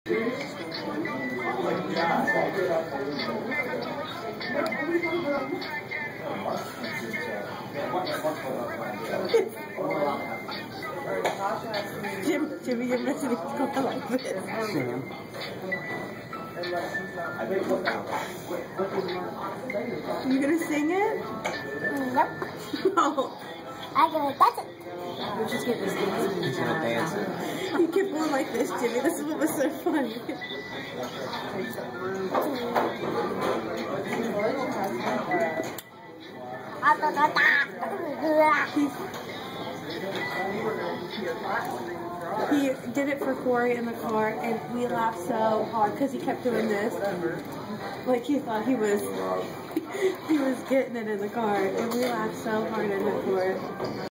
Jimmy, you're missing it. Go like this. You gonna sing it? Nope. No. I'm gonna dance it. We're just getting this dance. He's gonna dance it. You kept going like this, Jimmy. This is what was so funny. I'm gonna dance. He did it for Corey in the car, and we laughed so hard because he kept doing this. Like he thought he was getting it in the car, and we laughed so hard at him for it.